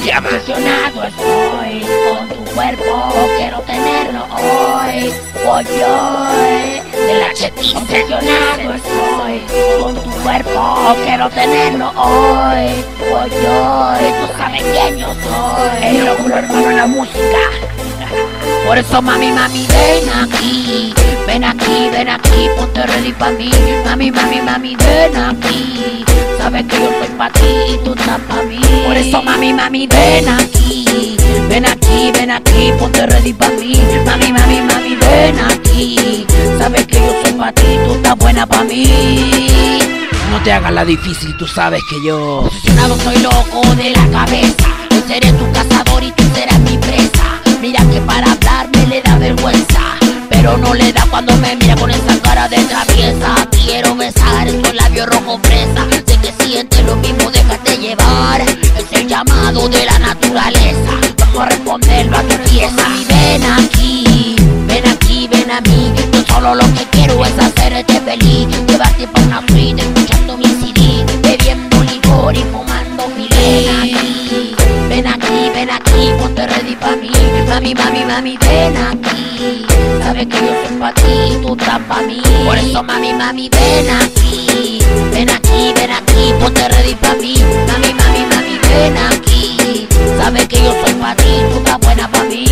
llama. Obsesionado estoy con tu cuerpo, quiero tenerlo hoy. Voy de la chetita. Obsesionado estoy con tu cuerpo, quiero tenerlo hoy. Voy tú sabes quién yo soy. El locuro hermano en la música. Por eso mami, mami, ven aquí, ven aquí, ven aquí, ponte ready pa' mí. Mami, mami, mami, ven aquí, sabes que yo soy pa' ti y tú estás pa' mí. Por eso mami, mami, ven aquí, ven aquí, ven aquí, ponte ready pa' mí. Mami, mami, mami, ven aquí, sabes que yo soy pa' ti y tú estás buena pa' mí. No te hagas la difícil, tú sabes que yo... Obsesionado soy loco de la cabeza, yo seré tu cazador y tú serás mi presa. Mira que para hablarme le da vergüenza, pero no le da cuando me mira con esa cara de traviesa. Quiero besar en tu labio rojo fresa, sé que sientes lo mismo, déjate llevar. Es el llamado de la naturaleza, vamos a responderlo a tu pieza. Y ven aquí, ven aquí, ven a mí. Yo solo lo que quiero es hacerte feliz, llevarte pa' una suite, escuchando mi CD, bebiendo licor y fumando filé. Ven aquí, ven aquí, ponte ready pa' mí. Mami, mami, mami, ven aquí, sabes que yo soy pa' ti y tú estás pa' mí. Por eso mami, mami, ven aquí, ven aquí, ven aquí, ponte ready pa' mí. Mami, mami, mami, ven aquí, sabes que yo soy pa' ti y tú estás buena pa' mí.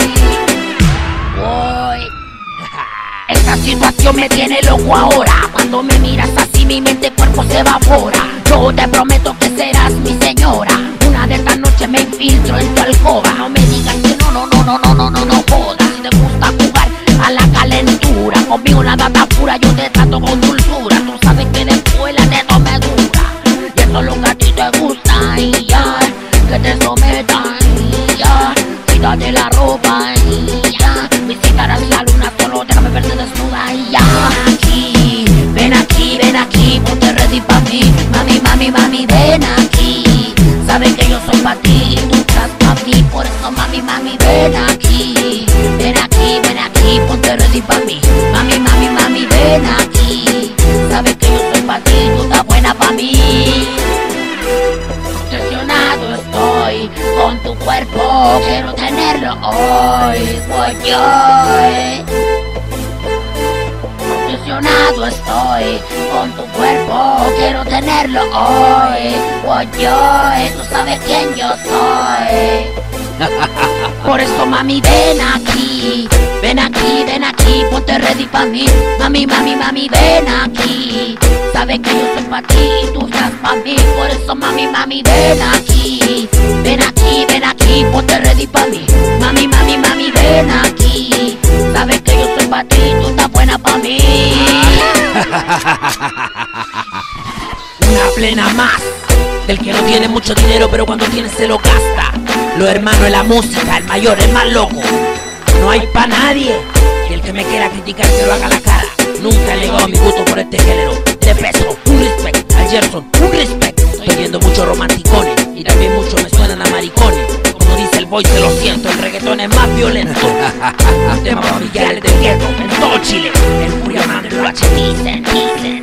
Voy. Esta situación me tiene loco ahora, cuando me miras así mi mente cuerpo se evapora. Yo te prometo que serás mi señora, una de estas noches me infiltro en tu alcoba. No me digas que no jodas. Si te gusta jugar a la calentura, conmigo nada está pura, yo te trato con dulzura. Tú sabes que después la teto me dura, y eso es lo que a ti te gusta. Y ya, que te sometan, y ya, quítate la ropa, y ya, visitarás la luna solo, déjame verte desnuda, y ya. Ven aquí, ven aquí, ponte ready pa' mí. Mami, mami, mami, ven aquí, sabes que yo soy pa' ti y tú estás pa' mí. Por eso mami, mami, ven aquí, ven aquí, ven aquí, ponte ready pa' mí. Mami, mami, mami, ven aquí, sabes que yo soy pa' ti y tú estás buena pa' mí. Obsesionado estoy con tu cuerpo, quiero tenerlo hoy. Voy obsesionado estoy con tu cuerpo, quiero tenerlo hoy. Voy tú sabes quién yo soy. Por eso mami, ven aquí, ven aquí, ven aquí, ponte ready pa' mí. Mami, mami, mami, ven aquí, sabes que yo soy pa' ti y tú estás pa' mí. Por eso mami, mami, ven aquí, ven aquí, ven aquí, ponte ready pa' mí. Mami, mami, mami, ven aquí, sabes que yo soy pa' ti y tú estás buena pa' mí. Una plena más del que no tiene mucho dinero, pero cuando tiene se lo gasta. Los hermanos en la música, el mayor, el más loco. No hay pa' nadie, y el que me quiera criticar que lo haga a la cara. Nunca he negado mi gusto por este género. De peso, un respect. Al Gerson, un respect. Estoy viendo muchos romanticones, y también muchos me suenan a maricones. Como dice el boy, te lo siento, el reggaetón es más violento. Temas familiares del gueto, en todo Chile. El Furia Man, el UHT,